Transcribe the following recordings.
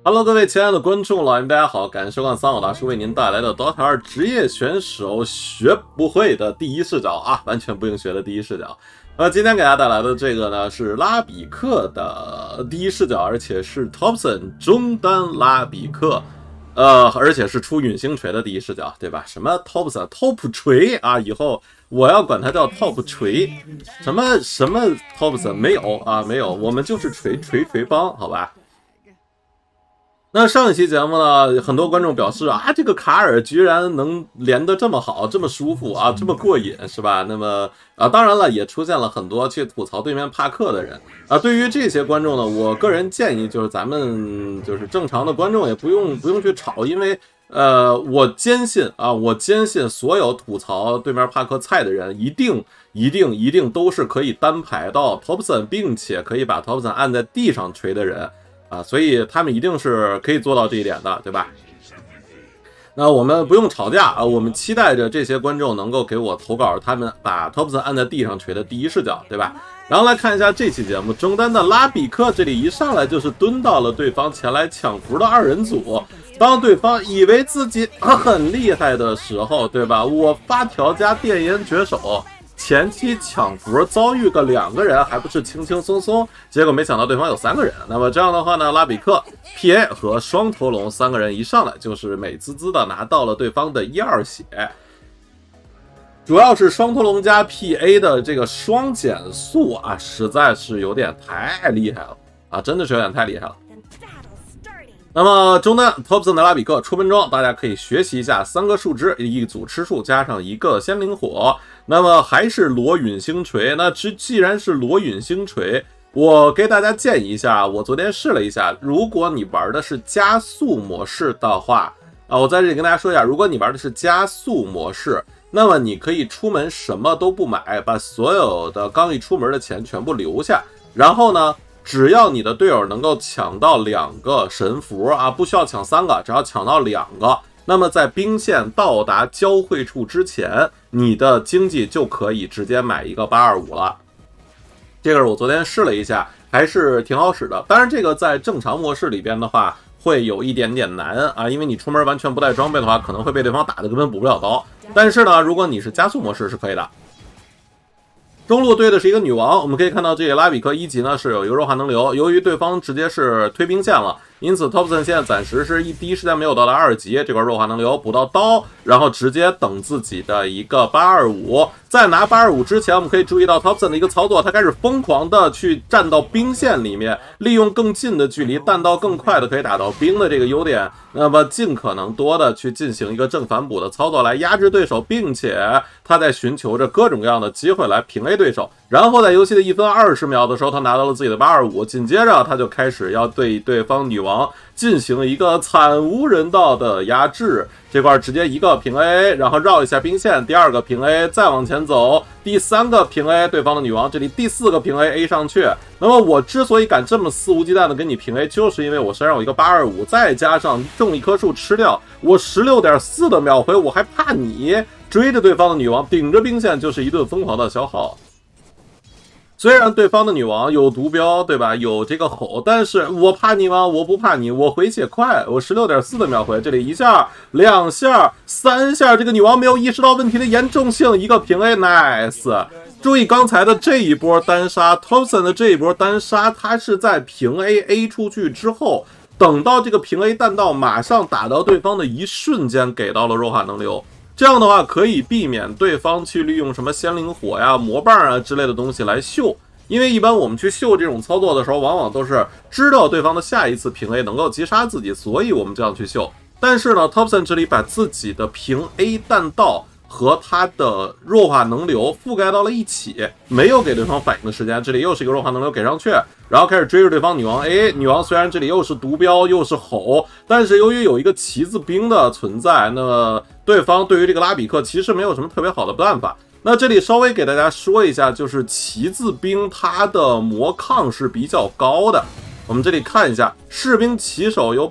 Hello， 各位亲爱的观众老爷们，大家好！感谢收看桑老大叔为您带来的 DOTA 2职业选手学不会的第一视角啊，完全不用学的第一视角。今天给大家带来的这个呢是拉比克的第一视角，而且是 Thompson 中单拉比克，而且是出陨星锤的第一视角，对吧？什么 Thompson Top 锤啊，以后我要管它叫 Top 锤，什么 Thompson 没有啊，没有，我们就是锤帮，好吧？那上一期节目呢，很多观众表示啊，这个卡尔居然能连得这么好，这么舒服啊，这么过瘾，是吧？那么当然了，也出现了很多去吐槽对面帕克的人啊。对于这些观众呢，我个人建议就是咱们就是正常的观众也不用去吵，因为我坚信所有吐槽对面帕克菜的人，一定都是可以单排到 Thompson， 并且可以把 Thompson 按在地上锤的人。所以他们一定是可以做到这一点的，对吧？那我们不用吵架啊，我们期待着这些观众能够给我投稿，他们把 Thompson 按在地上锤的第一视角，对吧？然后来看一下这期节目，中单的拉比克这里一上来就是蹲到了对方前来抢符的二人组，当对方以为自己很厉害的时候，对吧？我发条加电烟绝手。前期抢符遭遇个2个人，还不是轻轻松松，结果没想到对方有3个人。那么这样的话呢，拉比克、PA 和双头龙3个人一上来就是美滋滋的拿到了对方的1、2血，主要是双头龙加 PA 的这个双减速啊，实在是有点太厉害了啊，真的是有点太厉害了。那么中单 Thompson 的拉比克出门中，大家可以学习一下3个树枝一组吃树加上1个仙灵火，那么还是裸陨星锤。那既然是裸陨星锤，我给大家建议一下，我昨天试了一下，如果你玩的是加速模式的话我在这里跟大家说一下，如果你玩的是加速模式，那么你可以出门什么都不买，把所有的刚一出门的钱全部留下，然后呢只要你的队友能够抢到2个神符啊，不需要抢3个，只要抢到2个，那么在兵线到达交汇处之前，你的经济就可以直接买一个825了。这个是我昨天试了一下，还是挺好使的。当然，这个在正常模式里边的话，会有一点点难啊，因为你出门完全不带装备的话，可能会被对方打得根本补不了刀。但是呢，如果你是加速模式是可以的。中路对的是一个女王，我们可以看到这个拉比克1级呢是有一个弱化能流，由于对方直接是推兵线了，因此 Thompson 现在暂时是第一时间没有到达2级，这块弱化能流补到刀，然后直接等自己的一个825。在拿825之前，我们可以注意到 Thompson 的一个操作，他开始疯狂的去站到兵线里面，利用更近的距离弹道更快的可以打到兵的这个优点，那么尽可能多的去进行一个正反补的操作来压制对手，并且他在寻求着各种各样的机会来平 A 对手。然后在游戏的1分20秒的时候，他拿到了自己的825，紧接着他就开始要对对方女王进行一个惨无人道的压制。这块直接1个平 A， 然后绕一下兵线，第2个平 A， 再往前走，第3个平 A 对方的女王，这里第4个平 A 上去。那么我之所以敢这么肆无忌惮的跟你平 A， 就是因为我身上有一个825，再加上种一棵树吃掉，我 16.4 的秒回，我还怕你追着对方的女王顶着兵线就是一顿疯狂的消耗。虽然对方的女王有毒标，对吧？有这个吼，但是我怕你吗？我不怕你，我回血快，我 16.4 的秒回，这里1下、2下、3下，这个女王没有意识到问题的严重性，一个平 A， nice。注意刚才的这一波单杀 ，Thompson 的这一波单杀，他是在平 A 出去之后，等到这个平 A 弹道马上打到对方的一瞬间，给到了弱化能流。这样的话可以避免对方去利用什么仙灵火呀、魔棒啊之类的东西来秀，因为一般我们去秀这种操作的时候，往往都是知道对方的下一次平 A 能够击杀自己，所以我们这样去秀。但是呢 ，Thompson 这里把自己的平 A 弹道和他的弱化能流覆盖到了一起，没有给对方反应的时间，这里又是一个弱化能流给上去，然后开始追着对方女王 A。女王虽然这里又是毒标又是吼，但是由于有一个旗子兵的存在，那么对方对于这个拉比克其实没有什么特别好的办法。那这里稍微给大家说一下，就是旗子兵它的魔抗是比较高的。我们这里看一下，士兵骑手有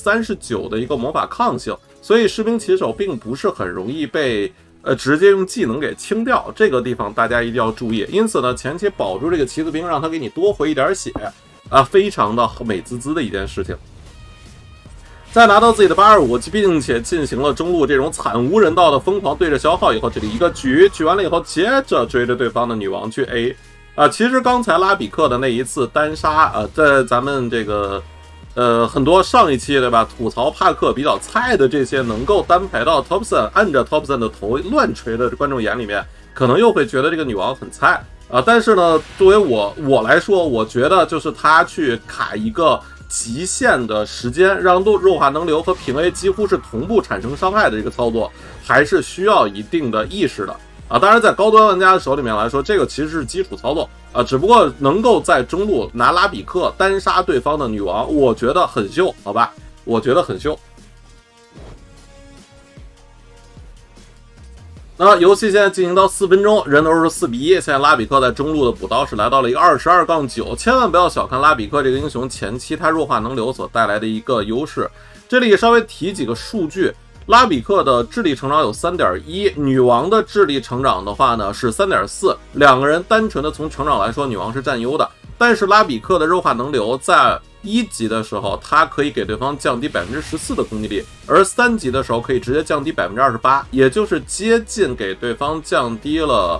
39% 的一个魔法抗性，所以士兵骑手并不是很容易被直接用技能给清掉，这个地方大家一定要注意。因此呢，前期保住这个旗子兵，让他给你多回一点血啊，非常的美滋滋的一件事情。 在拿到自己的825，并且进行了中路这种惨无人道的疯狂对着消耗以后，这里一个举完了以后，接着追着对方的女王去 A。其实刚才拉比克的那一次单杀在咱们这个很多上一期对吧，吐槽帕克比较菜的这些能够单排到 Thompson 按着 Thompson 的头乱锤的观众眼里面，可能又会觉得这个女王很菜但是呢，作为我来说，我觉得就是他去卡一个极限的时间，让弱化能流和平 A 几乎是同步产生伤害的这个操作，还是需要一定的意识的当然在高端玩家的手里面来说，这个其实是基础操作只不过能够在中路拿拉比克单杀对方的女王，我觉得很秀，好吧，我觉得很秀。那游戏现在进行到4分钟，人头是4比1。现在拉比克在中路的补刀是来到了一个22-9，千万不要小看拉比克这个英雄前期他弱化能流所带来的一个优势。这里稍微提几个数据，拉比克的智力成长有 3.1， 女王的智力成长的话呢是 3.4， 两个人单纯的从成长来说，女王是占优的。但是拉比克的弱化能流在1级的时候，它可以给对方降低 14% 的攻击力，而3级的时候可以直接降低 28%， 也就是接近给对方降低了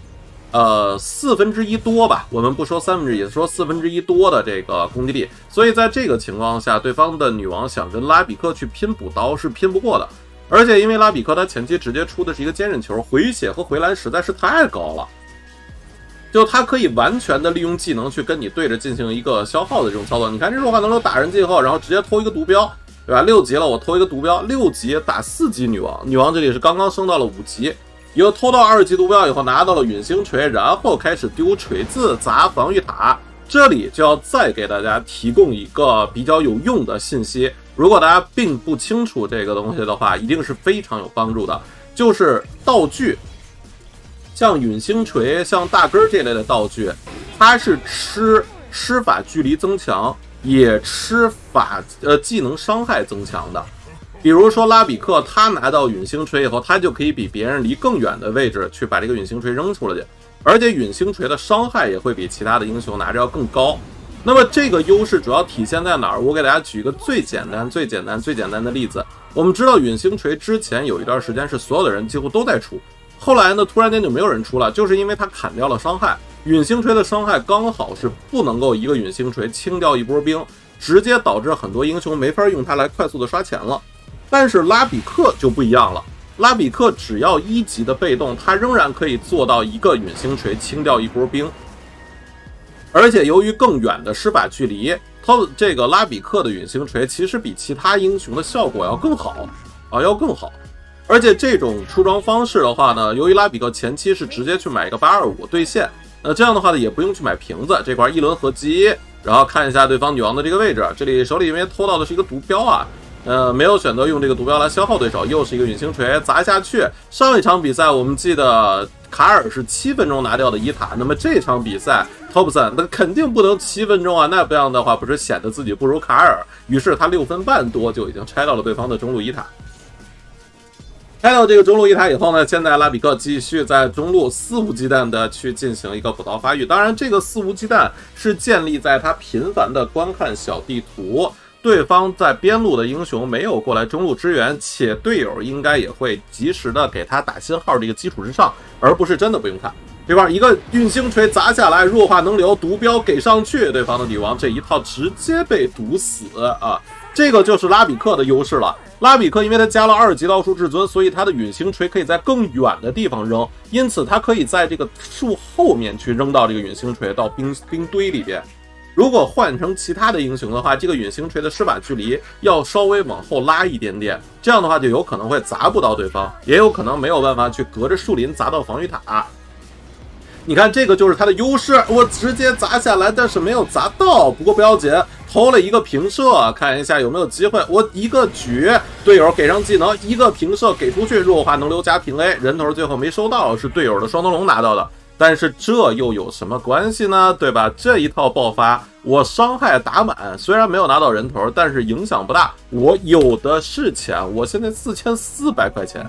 1/4多吧，我们不说1/3，说1/4多的这个攻击力。所以在这个情况下，对方的女王想跟拉比克去拼补刀是拼不过的。而且因为拉比克他前期直接出的是一个坚韧球，回血和回蓝实在是太高了，就他可以完全的利用技能去跟你对着进行一个消耗的这种操作。你看这弱化能流打人机以后，然后直接偷一个毒镖，对吧？6级了，我偷一个毒镖，6级打4级女王，女王这里是刚刚升到了5级。又偷到2级毒镖以后，拿到了陨星锤，然后开始丢锤子砸防御塔。这里就要再给大家提供一个比较有用的信息，如果大家并不清楚这个东西的话，一定是非常有帮助的。就是道具，像陨星锤、像大根这类的道具，它是吃施法距离增强，也吃技能伤害增强的。比如说拉比克，他拿到陨星锤以后，他就可以比别人离更远的位置去把这个陨星锤扔出来去，而且陨星锤的伤害也会比其他的英雄拿着要更高。那么这个优势主要体现在哪儿？我给大家举一个最简单的例子。我们知道陨星锤之前有一段时间是所有的人几乎都在出，后来呢突然间就没有人出了，就是因为他砍掉了伤害。陨星锤的伤害刚好是不能够一个陨星锤清掉一波兵，直接导致很多英雄没法用它来快速的刷钱了。但是拉比克就不一样了，拉比克只要1级的被动，他仍然可以做到一个陨星锤清掉一波兵，而且由于更远的施法距离，这个拉比克的陨星锤其实比其他英雄的效果要更好要更好。而且这种出装方式的话呢，由于拉比克前期是直接去买一个825兑现，这样的话呢也不用去买瓶子，这块1轮合击，然后看一下对方女王的这个位置，这里手里因为偷到的是一个毒镖没有选择用这个毒镖来消耗对手，又是一个陨星锤砸下去。上一场比赛我们记得卡尔是7分钟拿掉的1塔，那么这场比赛 Thompson 那肯定不能7分钟那不样的话不是显得自己不如卡尔，于是他6分半多就已经拆到了对方的中路1塔。拆到这个中路1塔以后呢，现在拉比克继续在中路肆无忌惮的去进行一个补刀发育，当然这个肆无忌惮是建立在他频繁的观看小地图，对方在边路的英雄没有过来中路支援，且队友应该也会及时的给他打信号这个基础之上，而不是真的不用看。对吧？一个陨星锤砸下来，弱化能流，毒镖给上去，对方的女王这一套直接被毒死这个就是拉比克的优势了。拉比克因为他加了2级道术至尊，所以他的陨星锤可以在更远的地方扔，因此他可以在这个树后面去扔到这个陨星锤到冰堆里边。如果换成其他的英雄的话，这个陨星锤的施法距离要稍微往后拉一点点，这样的话就有可能会砸不到对方，也有可能没有办法去隔着树林砸到防御塔。你看这个就是他的优势，我直接砸下来，但是没有砸到，不过不要紧，投了一个平射，看一下有没有机会。我一个举，队友给上技能，一个平射给出去，弱化能流加平 A， 人头最后没收到，是队友的双灯笼拿到的。但是这又有什么关系呢？对吧？这一套爆发，我伤害打满，虽然没有拿到人头，但是影响不大。我有的是钱，我现在4400块钱，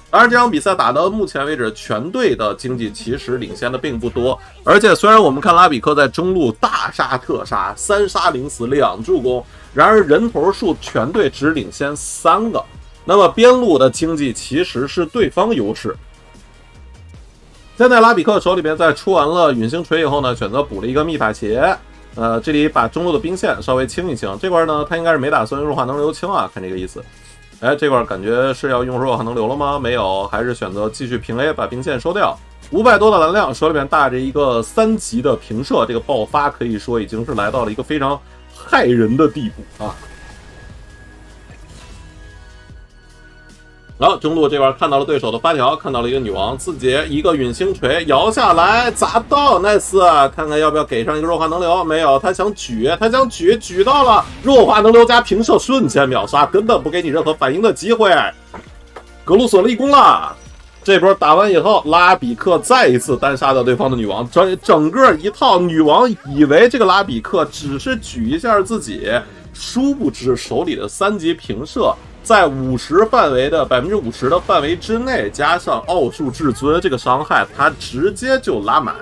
当然，这场比赛打到目前为止，全队的经济其实领先的并不多。而且，虽然我们看拉比克在中路大杀特杀，3杀0死2助攻，然而人头数全队只领先3个。那么边路的经济其实是对方优势。现在拉比克手里边在出完了陨星锤以后呢，选择补了一个秘法鞋。这里把中路的兵线稍微清一清。这块呢，他应该是没打算用弱化能流清啊，看这个意思。哎，这块感觉是要用弱化能流了吗？没有，还是选择继续平 A 把兵线收掉。500多的蓝量，手里面带着一个3级的平射，这个爆发可以说已经是来到了一个非常害人的地步啊。然后中路这边看到了对手的发条，看到了一个女王，自己一个陨星锤摇下来砸到 nice， 看看要不要给上一个弱化能流，没有，他想举到了，弱化能流加平射瞬间秒杀，根本不给你任何反应的机会。格鲁索立功了，这波打完以后，拉比克再一次单杀到对方的女王，整个一套女王以为这个拉比克只是举一下自己，殊不知手里的3级平射。在50范围的50%的范围之内，加上奥数至尊这个伤害，他直接就拉满。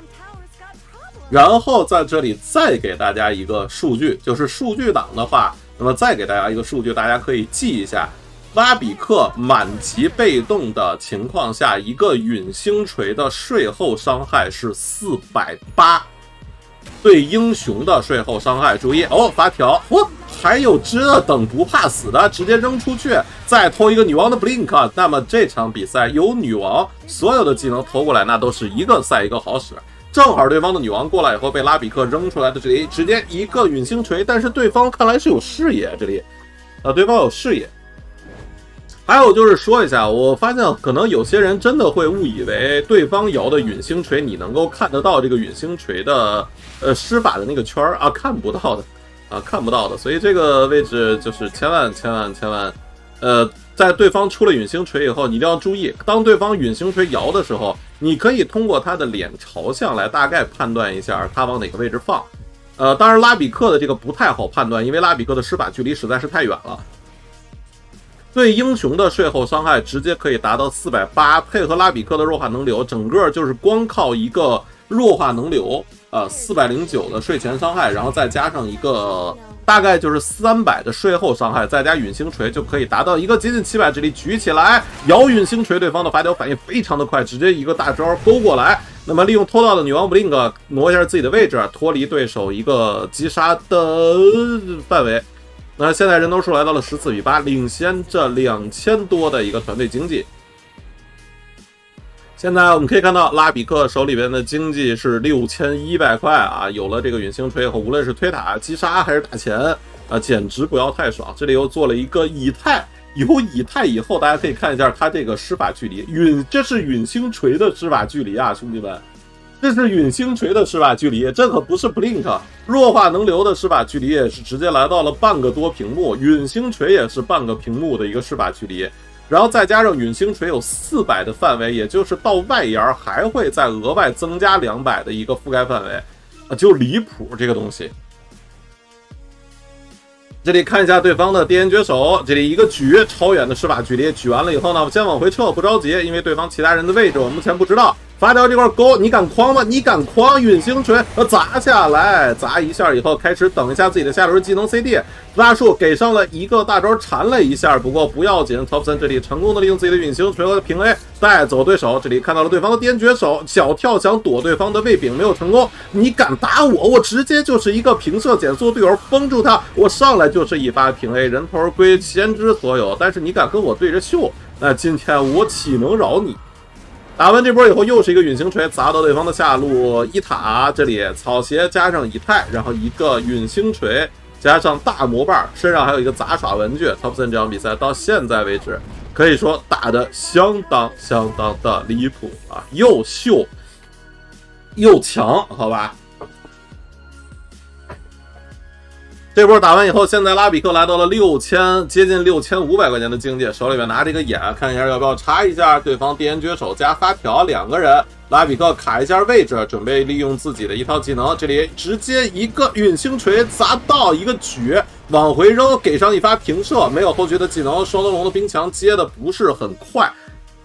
然后在这里再给大家一个数据，就是数据档的话，那么再给大家一个数据，大家可以记一下：拉比克满级被动的情况下，一个陨星锤的税后伤害是480。对英雄的税后伤害，注意哦，发条，还有这等不怕死的，直接扔出去，再偷一个女王的 blink， 那么这场比赛有女王，所有的技能投过来，那都是一个赛一个好使。正好对方的女王过来以后，被拉比克扔出来的这里，直接一个陨星锤，但是对方看来是有视野，这里，对方有视野。还有就是说一下，我发现可能有些人真的会误以为对方摇的陨星锤，你能够看得到这个陨星锤的施法的那个圈啊，看不到的啊，看不到的。所以这个位置就是千万，在对方出了陨星锤以后，你一定要注意，当对方陨星锤摇的时候，你可以通过他的脸朝向来大概判断一下他往哪个位置放。当然拉比克的这个不太好判断，因为拉比克的施法距离实在是太远了。对英雄的税后伤害直接可以达到480，配合拉比克的弱化能流，整个就是光靠一个弱化能流，409的税前伤害，然后再加上一个大概就是300的税后伤害，再加陨星锤就可以达到一个接近700之力，举起来摇陨星锤，对方的发条反应非常的快，直接一个大招勾过来。那么利用偷到的女王 blink 挪一下自己的位置，脱离对手一个击杀的范围。那现在人头数来到了14比8，领先这2000多的一个团队经济。现在我们可以看到拉比克手里边的经济是6100块啊，有了这个陨星锤后，无论是推塔、击杀还是打钱啊，简直不要太爽。这里又做了一个以太，有以太以后，大家可以看一下它这个施法距离，这是陨星锤的施法距离啊，兄弟们。这是陨星锤的施法距离，这可不是 blink， 弱化能流的施法距离也是直接来到了半个多屏幕，陨星锤也是半个屏幕的一个施法距离，然后再加上陨星锤有400的范围，也就是到外沿还会再额外增加200的一个覆盖范围，就离谱这个东西。这里看一下对方的电源绝手，这里一个举超远的施法距离，举完了以后呢，先往回撤，不着急，因为对方其他人的位置我目前不知道。发条这块勾，你敢框吗？你敢框？陨星锤砸下来，砸一下以后开始等一下自己的下轮技能 CD， 大树给上了一个大招缠了一下，不过不要紧 ，Thompson 这里成功的利用自己的陨星锤和平 A 带走对手。这里看到了对方的电绝手，小跳想躲对方的卫柄没有成功。你敢打我，我直接就是一个平射减速，队友封住他，我上来就是一发平 A， 人头归先知所有。但是你敢跟我对着秀，那今天我岂能饶你？打完这波以后，又是一个陨星锤砸到对方的下路一塔，这里草鞋加上以太，然后一个陨星锤加上大魔棒，身上还有一个杂耍文具。Thompson 这场比赛到现在为止，可以说打得相当的离谱啊，又秀又强，好吧。这波打完以后，现在拉比克来到了接近6500块钱的经济，手里面拿着一个眼，看一下要不要插一下对方电源绝手加发条2个人。拉比克卡一下位置，准备利用自己的一套技能，这里直接一个陨星锤砸到一个举，往回扔，给上一发平射，没有后续的技能，双灯笼的冰墙接的不是很快。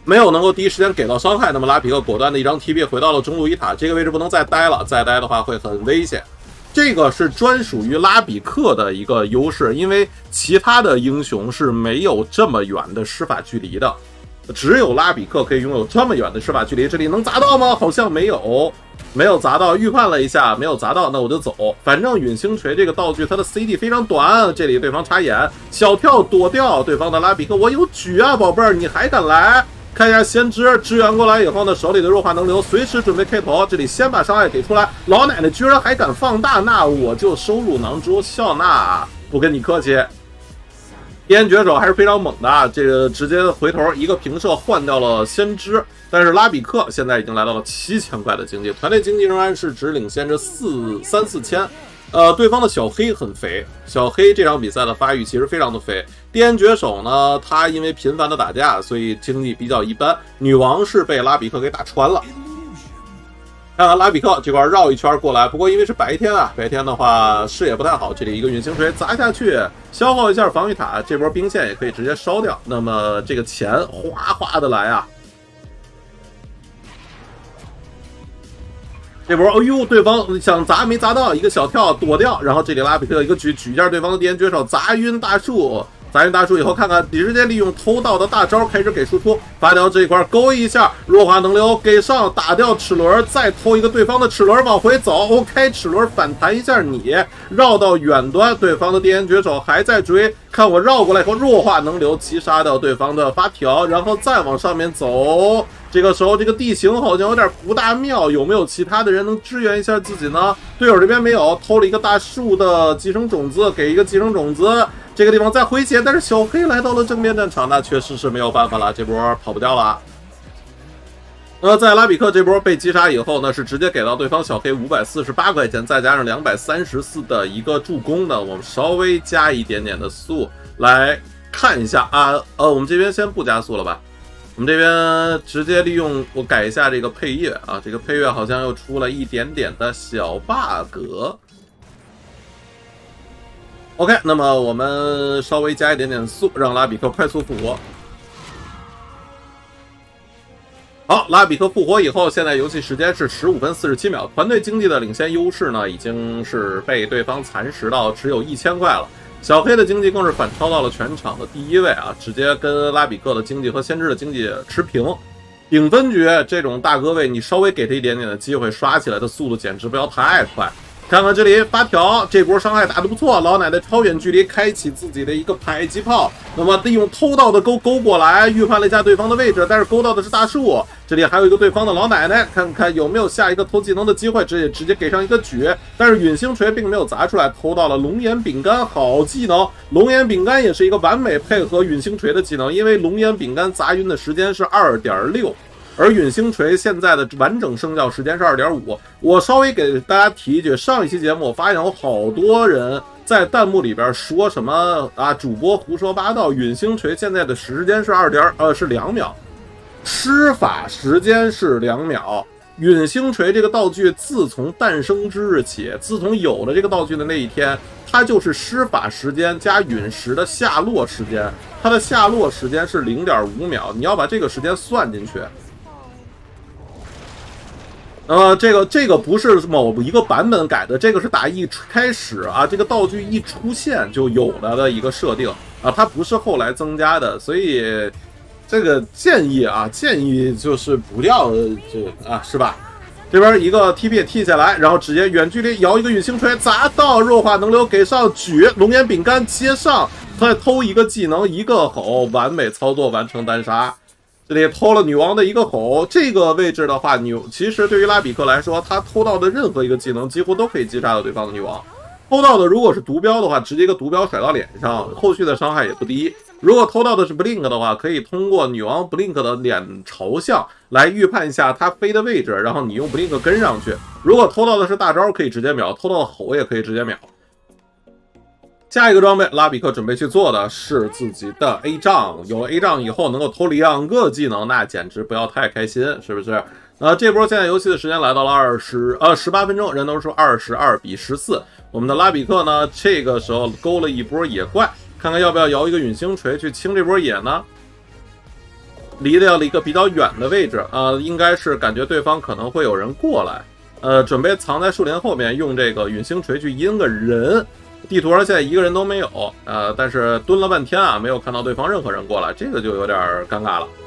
没有能够第一时间给到伤害，那么拉比克果断的一张 TP 回到了中路一塔，这个位置不能再待了，再待的话会很危险。这个是专属于拉比克的一个优势，因为其他的英雄是没有这么远的施法距离的，只有拉比克可以拥有这么远的施法距离。这里能砸到吗？好像没有。没有砸到，预判了一下，没有砸到，那我就走。反正陨星锤这个道具，它的 CD 非常短。这里对方插眼，小跳躲掉对方的拉比克，我有举啊，宝贝儿，你还敢来？看一下先知支援过来以后呢，手里的弱化能流随时准备 K 头。这里先把伤害给出来，老奶奶居然还敢放大，那我就收入囊中，笑纳，不跟你客气。边绝手还是非常猛的啊！这个直接回头一个平射换掉了先知，但是拉比克现在已经来到了7000块的经济，团队经济仍然是只领先着3、4千。对方的小黑很肥，小黑这场比赛的发育其实非常的肥。边绝手呢，他因为频繁的打架，所以经济比较一般。女王是被拉比克给打穿了。看看拉比克这块绕一圈过来，不过因为是白天啊，白天的话视野不太好。这里一个陨星锤砸下去，消耗一下防御塔，这波兵线也可以直接烧掉。那么这个钱哗哗的来啊！这波，哎呦，对方想砸没砸到，一个小跳躲掉，然后这里拉比克一个举一下对方的敌人绝手，砸晕大树。砸晕大树以后，看看直接利用偷盗的大招开始给输出，发条这一块勾一下，弱化能流给上，打掉齿轮，再偷一个对方的齿轮往回走 ，OK， 齿轮反弹一下你，绕到远端，对方的电源绝手还在追，看我绕过来以后弱化能流击杀掉对方的发条，然后再往上面走。这个时候这个地形好像有点不大妙，有没有其他的人能支援一下自己呢？队友这边没有，偷了一个大树的寄生种子，给一个寄生种子。这个地方再回血，但是小黑来到了正面战场，那确实是没有办法了，这波跑不掉了。在拉比克这波被击杀以后呢，是直接给到对方小黑548块钱，再加上234的一个助攻呢，我们稍微加一点点的速来看一下啊。我们这边先不加速了吧？我们这边直接利用我改一下这个配乐啊，这个配乐好像又出了一点点的小 bug。OK， 那么我们稍微加一点点速，让拉比克快速复活。好，拉比克复活以后，现在游戏时间是15分47秒，团队经济的领先优势呢，已经是被对方蚕食到只有1000块了。小黑的经济更是反超到了全场的第1位啊，直接跟拉比克的经济和先知的经济持平。顶分局这种大哥位，你稍微给他一点点的机会，刷起来的速度简直不要太快。看看这里发条，这波伤害打得不错，老奶奶超远距离开启自己的一个迫击炮，那么利用偷盗的勾过来，预判了一下对方的位置，但是勾到的是大树，这里还有一个对方的老奶奶，看看有没有下一个偷技能的机会，直接给上一个举，但是陨星锤并没有砸出来，偷到了龙眼饼干，好技能，龙眼饼干也是一个完美配合陨星锤的技能，因为龙眼饼干砸晕的时间是2.6。而陨星锤现在的完整生效时间是2.5。我稍微给大家提一句，上一期节目我发现有好多人在弹幕里边说什么啊，主播胡说八道，陨星锤现在的时间是2秒，施法时间是2秒。陨星锤这个道具自从诞生之日起，自从有了这个道具的那一天，它就是施法时间加陨石的下落时间，它的下落时间是0.5秒，你要把这个时间算进去。这个不是某一个版本改的，这个是打一开始啊，这个道具一出现就有了的一个设定啊，它不是后来增加的，所以这个建议就是不要是吧？这边一个 TP 踢下来，然后直接远距离摇一个陨星锤砸到，弱化能流给上，举龙眼饼干接上，再偷一个技能一个吼，完美操作完成单杀。这里偷了女王的一个吼，这个位置的话，其实对于拉比克来说，他偷到的任何一个技能几乎都可以击杀到对方的女王。偷到的如果是毒镖的话，直接一个毒镖甩到脸上，后续的伤害也不低。如果偷到的是 blink 的话，可以通过女王 blink 的脸朝向来预判一下她飞的位置，然后你用 blink 跟上去。如果偷到的是大招，可以直接秒；偷到的吼也可以直接秒。下一个装备，拉比克准备去做的是自己的 A 杖。有了 A 杖以后，能够偷2个技能，那简直不要太开心，是不是？这波现在游戏的时间来到了18分钟，人头数22-14。我们的拉比克呢，这个时候勾了一波野怪，看看要不要摇一个陨星锤去清这波野呢？ 离了一个比较远的位置，应该是感觉对方可能会有人过来，准备藏在树林后面，用这个陨星锤去阴个人。地图上现在一个人都没有，但是蹲了半天啊，没有看到对方任何人过来，这个就有点尴尬了。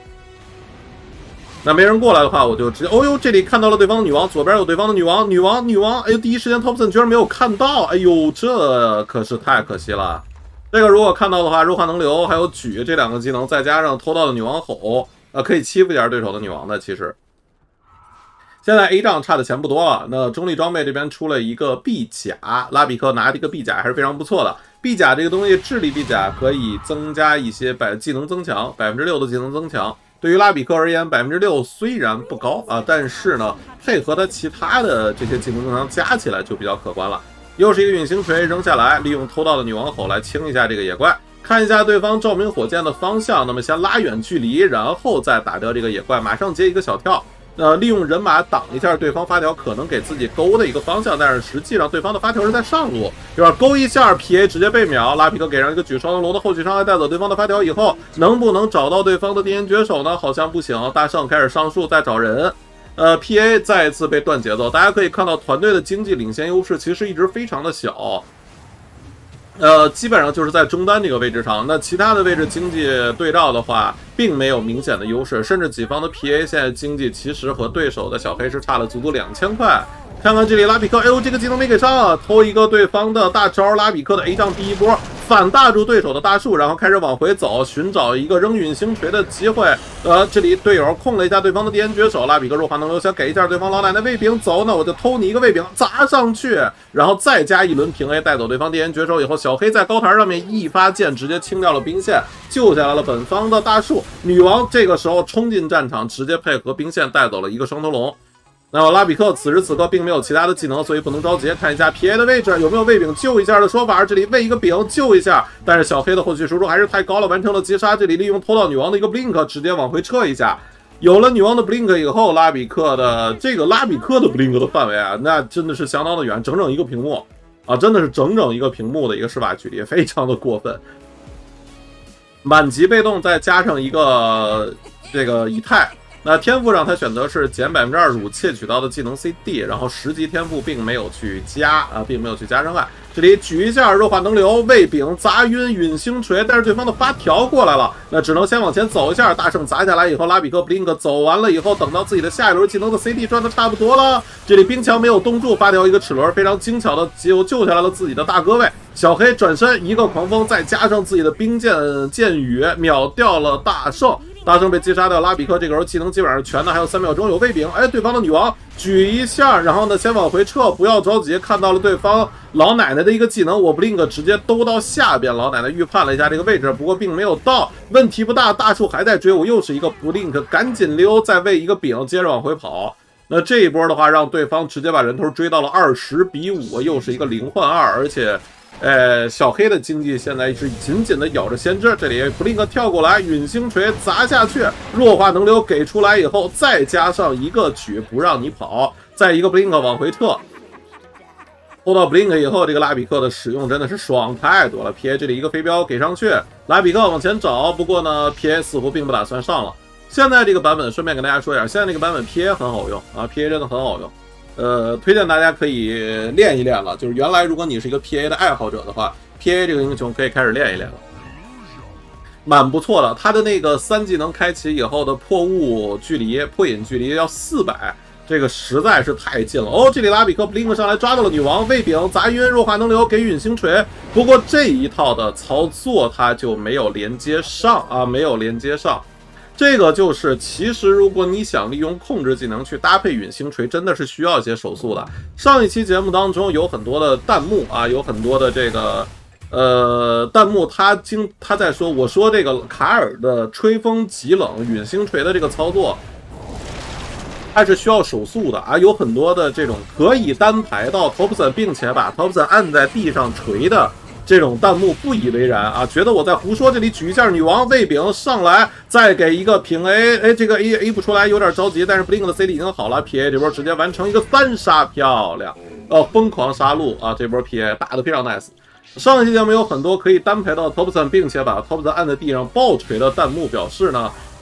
那没人过来的话，我就直接，哦呦，这里看到了对方的女王，左边有对方的女王，女王，哎呦，第一时间 Thompson 居然没有看到，哎呦，这可是太可惜了。这个如果看到的话，弱化能流还有举这两个技能，再加上偷到的女王吼，可以欺负一下对手的女王的。其实，现在 A 仗差的钱不多了。那中立装备这边出了一个臂甲，拉比克拿这个臂甲还是非常不错的。臂甲这个东西，智力臂甲可以增加一些技能增强，6%的技能增强。对于拉比克而言，6%虽然不高啊，但是呢，配合他其他的这些技能增强加起来就比较可观了。又是一个陨星锤扔下来，利用偷到的女王吼来清一下这个野怪，看一下对方照明火箭的方向。那么先拉远距离，然后再打掉这个野怪，马上接一个小跳。利用人马挡一下对方发条可能给自己勾的一个方向，但是实际上对方的发条是在上路，对吧？勾一下 PA 直接被秒，拉皮克给上一个举双龙的后续伤害带走对方的发条以后，能不能找到对方的电音绝手呢？好像不行。大圣开始上树再找人。PA 再一次被断节奏，大家可以看到团队的经济领先优势其实一直非常的小，基本上就是在中单这个位置上，那其他的位置经济对照的话，并没有明显的优势，甚至己方的 PA 现在经济其实和对手的小黑是差了足足2000块。看看这里拉比克，哎呦，这个技能没给上啊，偷一个对方的大招，拉比克的 A 仗第一波反大住对手的大树，然后开始往回走，寻找一个扔陨星锤的机会。这里队友控了一下对方的电绝手，拉比克弱化能流想给一下对方老奶奶卫兵，走，那我就偷你一个卫兵砸上去，然后再加一轮平 A 带走对方电绝手以后，小黑在高台上面一发剑直接清掉了兵线，救下来了本方的大树。女王这个时候冲进战场，直接配合兵线带走了一个双头龙。那么拉比克此时此刻并没有其他的技能，所以不能着急，看一下 PA 的位置有没有喂饼救一下的说法。这里喂一个饼救一下，但是小黑的后续输出还是太高了，完成了击杀。这里利用偷到女王的一个 blink 直接往回撤一下。有了女王的 blink 以后，拉比克的 blink 的范围啊，那真的是相当的远，整整一个屏幕啊，真的是整整一个屏幕的一个施法距离，非常的过分。满级被动再加上一个这个以太。那天赋上他选择是减25%窃取到的技能 CD， 然后10级天赋并没有去加并没有去加伤害。这里举一下弱化能流，喂饼砸晕陨星锤，但是对方的发条过来了，那只能先往前走一下。大圣砸下来以后，拉比克 blink 走完了以后，等到自己的下一轮技能的 CD 赚的差不多了，这里冰墙没有冻住，发条一个齿轮，非常精巧的救下来了自己的大哥位。小黑转身一个狂风，再加上自己的冰箭雨，秒掉了大圣。大圣被击杀掉，拉比克这个时候技能基本上全的，还有3秒钟有卫饼。哎，对方的女王举一下，然后呢先往回撤，不要着急。看到了对方老奶奶的一个技能，我 blink 直接兜到下边。老奶奶预判了一下这个位置，不过并没有到，问题不大。大树还在追我，又是一个 blink， 赶紧溜，再喂一个饼，接着往回跑。那这一波的话，让对方直接把人头追到了20-5，又是一个0换2，而且。小黑的经济现在是紧紧的咬着先知，这里 blink 跳过来，陨星锤砸下去，弱化能流给出来以后，再加上一个举不让你跑，再一个 blink 往回撤。偷到 blink 以后，这个拉比克的使用真的是爽太多了。PA 这里一个飞镖给上去，拉比克往前找，不过呢 PA 似乎并不打算上了。现在这个版本顺便跟大家说一下，现在这个版本 PA 很好用啊 ，PA 真的很好用。推荐大家可以练一练了。就是原来如果你是一个 PA 的爱好者的话 ，PA 这个英雄可以开始练一练了，蛮不错的。他的那个3技能开启以后的破雾距离、破引距离要400，这个实在是太近了。哦，这里拉比克 blink 上来抓到了女王，喂饼砸晕，弱化能流给陨星锤。不过这一套的操作他就没有连接上啊，没有连接上。这个就是，其实如果你想利用控制技能去搭配陨星锤，真的是需要一些手速的。上一期节目当中有很多的弹幕啊，有很多的这个弹幕他在说，我说这个卡尔的吹风极冷陨星锤的这个操作，它是需要手速的啊，有很多的这种可以单排到 Thompson， 并且把 Thompson 按在地上锤的。这种弹幕不以为然啊，觉得我在胡说。这里举一下女王喂饼上来，再给一个平 A， 哎，这个 A 不出来，有点着急。但是 blink 的 CD 已经好了 ，PA 这波直接完成一个3杀，漂亮！疯狂杀戮啊，这波 PA 打得非常 nice。上一期节目有很多可以单排到 Thompson， 并且把 Thompson 按在地上爆锤的弹幕，表示呢，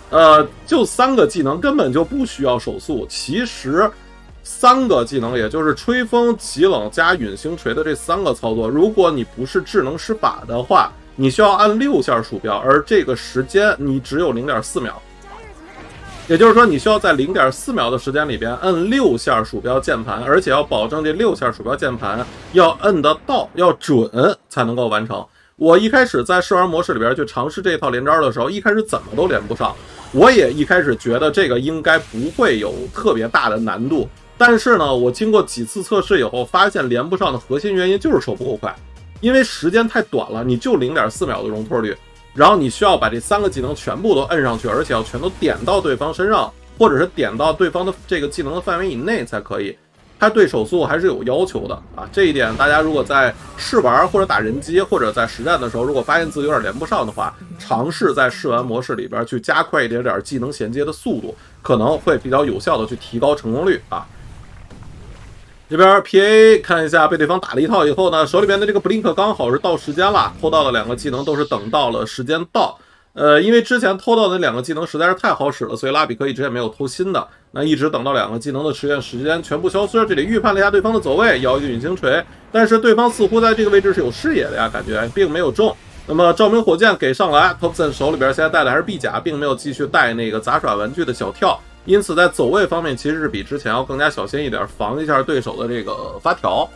就3个技能根本就不需要手速。其实3个技能，也就是吹风、极冷加陨星锤的这3个操作，如果你不是智能施法的话，你需要按6下鼠标，而这个时间你只有 0.4秒。也就是说，你需要在 0.4秒的时间里边摁6下鼠标键盘，而且要保证这6下鼠标键盘要摁得到，要准才能够完成。我一开始在试玩模式里边去尝试这套连招的时候，一开始怎么都连不上。我也一开始觉得这个应该不会有特别大的难度，但是呢，我经过几次测试以后，发现连不上的核心原因就是手不够快，因为时间太短了，你就 0.4秒的容错率。然后你需要把这3个技能全部都摁上去，而且要全都点到对方身上，或者是点到对方的这个技能的范围以内才可以。它对手速还是有要求的啊，这一点大家如果在试玩或者打人机或者在实战的时候，如果发现自己有点连不上的话，尝试在试玩模式里边去加快一点技能衔接的速度，可能会比较有效的去提高成功率啊。这边 PA 看一下，被对方打了一套以后呢，手里边的这个 Blink 刚好是到时间了，偷到的2个技能都是等到了时间到。因为之前偷到的2个技能实在是太好使了，所以拉比克一直也没有偷新的。那一直等到2个技能的实验时间全部消失，这里预判了一下对方的走位，摇一个陨星锤，但是对方似乎在这个位置是有视野的呀，感觉并没有中。那么照明火箭给上来 ，Thompson 手里边现在带的还是 B 甲，并没有继续带那个杂耍玩具的小跳。因此，在走位方面其实是比之前要更加小心一点，防一下对手的这个发条。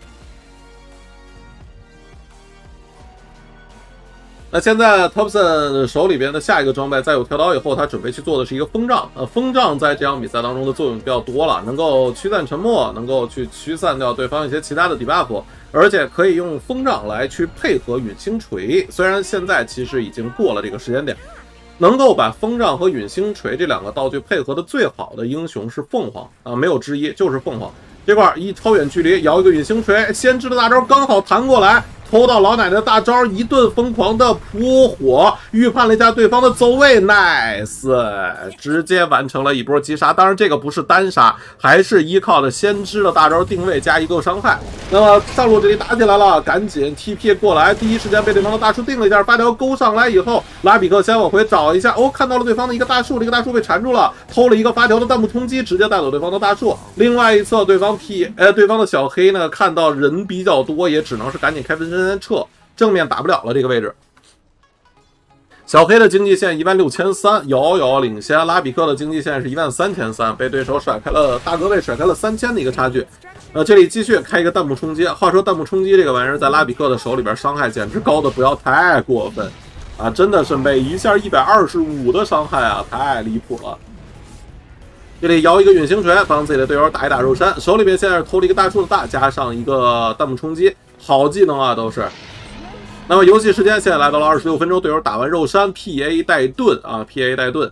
那现在 Thompson 手里边的下一个装备，在有跳刀以后，他准备去做的是一个风杖。风杖在这场比赛当中的作用比较多了，能够驱散沉默，能够去驱散掉对方一些其他的 debuff， 而且可以用风杖来去配合陨星锤。虽然现在其实已经过了这个时间点。能够把风杖和陨星锤这2个道具配合的最好的英雄是凤凰啊，没有之一，就是凤凰。这块一超远距离摇一个陨星锤，先知的大招刚好弹过来，偷到老奶奶的大招，一顿疯狂的扑火，预判了一下对方的走位 ，nice， 直接完成了一波击杀。当然这个不是单杀，还是依靠了先知的大招定位加一个伤害。那么上路这里打起来了，赶紧 TP 过来，第一时间被对方的大树定了一下，发条勾上来以后，拉比克先往回找一下，哦，看到了对方的一个大树，这个大树被缠住了，偷了一个发条的弹幕冲击，直接带走对方的大树。另外一侧对方的小黑呢，看到人比较多，也只能是赶紧开分身撤，正面打不了了这个位置。小黑的经济线16300，遥遥领先。拉比克的经济线是13300，被对手甩开了大格位，甩开了3000的一个差距。这里继续开一个弹幕冲击。话说弹幕冲击这个玩意儿在拉比克的手里边伤害简直高的不要太过分啊！真的是每一下125的伤害啊，太离谱了。这里摇一个陨星锤，帮自己的队友打一打肉山。手里边现在是偷了一个大树的大，加上一个弹幕冲击，好技能啊都是。那么游戏时间现在来到了26分钟，队友打完肉山 ，PA 带盾啊 ，PA 带盾。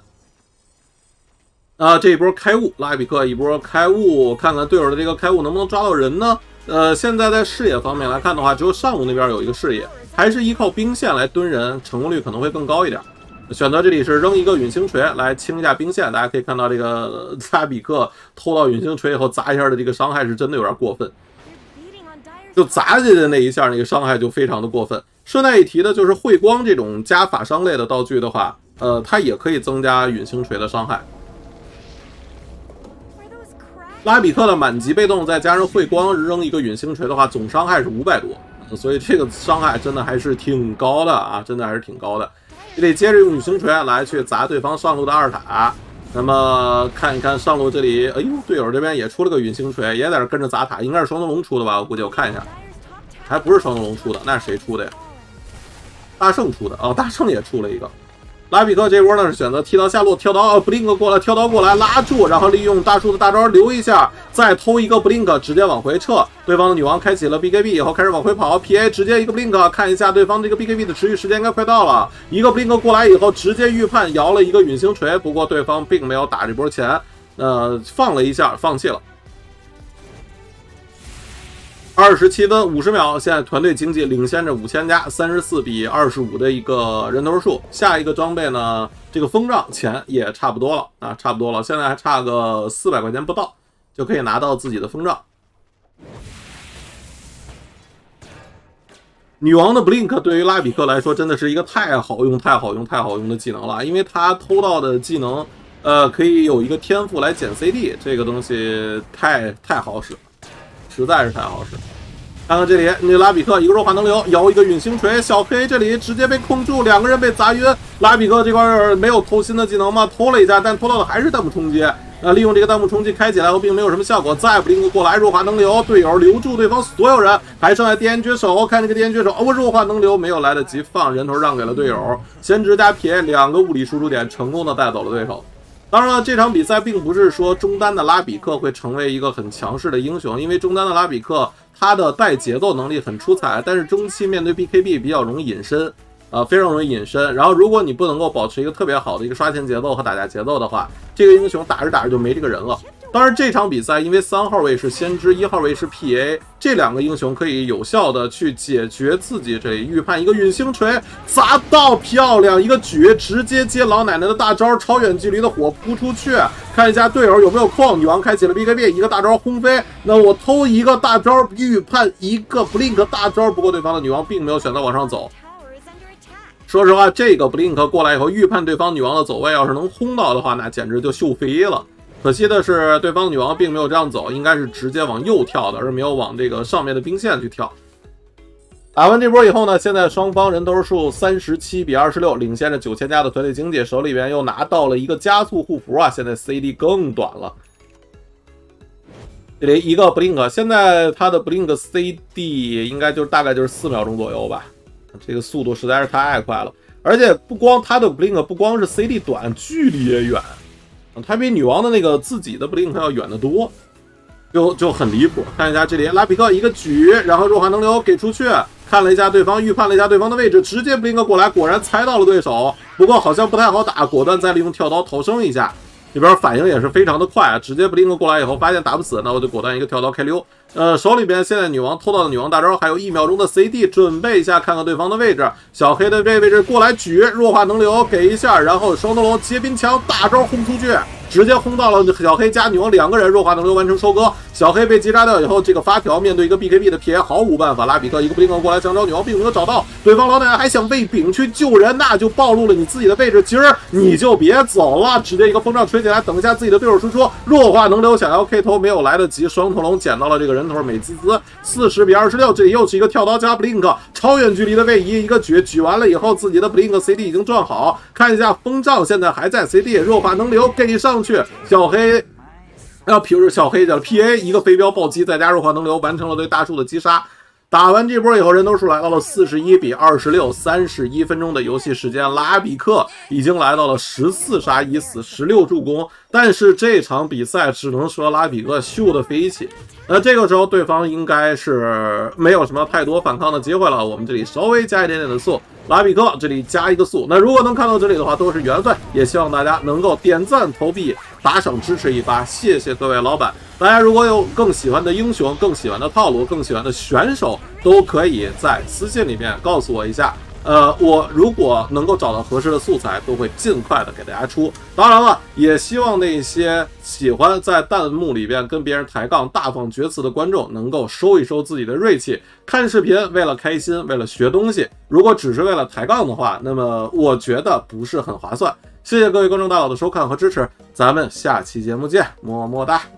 这一波开悟，拉比克一波开悟，看看队友的这个开悟能不能抓到人呢？现在在视野方面来看的话，只有上路那边有一个视野，还是依靠兵线来蹲人，成功率可能会更高一点。选择这里是扔一个陨星锤来清一下兵线，大家可以看到这个拉比克偷到陨星锤以后砸一下的这个伤害是真的有点过分，就砸进去的那一下，那个伤害就非常的过分。顺带一提的就是慧光这种加法伤类的道具的话，它也可以增加陨星锤的伤害。拉比克的满级被动再加上慧光扔一个陨星锤的话，总伤害是500多，所以这个伤害真的还是挺高的啊，真的还是挺高的。这里接着用陨星锤来去砸对方上路的2塔。那么看一看上路这里，哎呦，队友这边也出了个陨星锤，也在这跟着砸塔，应该是双灯笼出的吧？我估计我看一下，还不是双灯笼出的，那是谁出的呀？大圣出的哦，大圣也出了一个。拉比克这波呢是选择踢到下路，跳刀blink 过来，跳刀过来拉住，然后利用大树的大招留一下，再偷一个 blink 直接往回撤。对方的女王开启了 BKB 以后开始往回跑 ，PA 直接一个 blink 看一下对方这个 BKB 的持续时间应该快到了，一个 blink 过来以后直接预判摇了一个陨星锤，不过对方并没有打这波钱，放了一下放弃了。27分50秒，现在团队经济领先着5000加，34比25的一个人头数。下一个装备呢，这个风杖钱也差不多了啊，差不多了，现在还差个400块钱不到，就可以拿到自己的风杖。 女王的 Blink 对于拉比克来说真的是一个太好用的技能了，因为他偷到的技能，可以有一个天赋来减 CD， 这个东西太好使了，实在是太好使了。看看这里，那拉比克一个弱化能流，摇一个陨星锤，小黑这里直接被控住，两个人被砸晕。拉比克这块没有偷新的技能吗？偷了一下，但偷到的还是弹幕冲击。利用这个弹幕冲击开起来后，并没有什么效果。再不Blink过来，弱化能流，队友留住对方所有人，还剩下电源绝手。看这个电源绝手，弱化能流没有来得及放，人头让给了队友。先知加撇2个物理输出点，成功的带走了对手。当然了，这场比赛并不是说中单的拉比克会成为一个很强势的英雄，因为中单的拉比克他的带节奏能力很出彩，但是中期面对 BKB 比较容易隐身，非常容易隐身。然后如果你不能够保持一个特别好的一个刷钱节奏和打架节奏的话，这个英雄打着打着就没这个人了。当然这场比赛因为3号位是先知，1号位是 PA， 这2个英雄可以有效的去解决自己这里预判。一个陨星锤砸到，漂亮，一个举直接接老奶奶的大招，超远距离的火扑出去。看一下队友有没有空，女王开启了 BKB， 一个大招轰飞。那我偷一个大招预判一个 Blink 大招，不过对方的女王并没有选择往上走。说实话，这个 Blink 过来以后预判对方女王的走位，要是能轰到的话，那简直就秀飞了。可惜的是，对方女王并没有这样走，应该是直接往右跳的，而没有往这个上面的兵线去跳。打完这波以后呢，现在双方人头数37比26，领先着9000加的团队经济，手里边又拿到了一个加速护符啊，现在 CD 更短了。这里一个 Blink， 现在他的 Blink CD 应该就是大概就是4秒钟左右吧，这个速度实在是太快了。而且不光他的 Blink 不光是 CD 短，距离也远。他比女王的那个自己的 Blink 要远得多，就很离谱。看一下这里，拉比克一个举，然后弱化能流给出去，看了一下对方，预判了一下对方的位置，直接 Blink 过来，果然猜到了对手，不过好像不太好打，果断再利用跳刀逃生一下。这边反应也是非常的快啊，直接 Blink 过来以后发现打不死，那我就果断一个跳刀开溜。手里边现在女王偷到的女王大招还有1秒钟的 CD， 准备一下看看对方的位置。小黑的这位置过来举，弱化能流给一下，然后双灯笼结冰墙大招轰出去，直接轰到了小黑加女王2个人，弱化能流完成收割。小黑被击杀掉以后，这个发条面对一个 BKB 的撇毫无办法，拉比克一个 Blink 过来想找女王并没有找到，对方老奶奶还想喂饼去救人，那就暴露了你自己的位置，今儿你就别走了，直接一个风杖锤起来，等一下自己的队友输出，弱化能流想要 K 头没有来得及，双头龙捡到了这个人头，美滋滋40比26，这里又是一个跳刀加 Blink， 超远距离的位移，一个举完了以后，自己的 Blink CD 已经转好，看一下风杖现在还在 CD， 弱化能流给上去，小黑。小黑的 PA 一个飞镖暴击，再加弱化能流，完成了对大树的击杀。打完这波以后，人头数来到了41比26 ，31分钟的游戏时间，拉比克已经来到了14杀1死16助攻。但是这场比赛只能说拉比克秀的飞起。这个时候对方应该是没有什么太多反抗的机会了。我们这里稍微加一点点的速，拉比克这里加一个速。那如果能看到这里的话，都是缘分。也希望大家能够点赞、投币、打赏支持一发，谢谢各位老板。大家如果有更喜欢的英雄、更喜欢的套路、更喜欢的选手，都可以在私信里面告诉我一下。我如果能够找到合适的素材，都会尽快的给大家出。当然了，也希望那些喜欢在弹幕里边跟别人抬杠、大放厥词的观众，能够收一收自己的锐气。看视频为了开心，为了学东西，如果只是为了抬杠的话，那么我觉得不是很划算。谢谢各位观众大佬的收看和支持，咱们下期节目见，么么哒。